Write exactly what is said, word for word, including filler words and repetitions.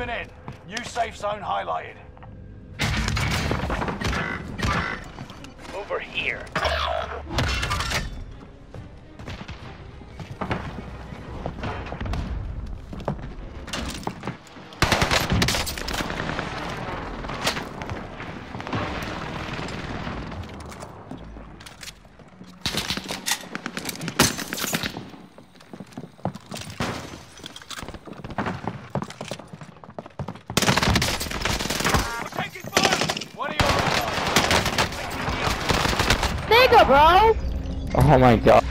Moving in. New safe zone highlighted. Over here. Nigga, bro! Oh my god.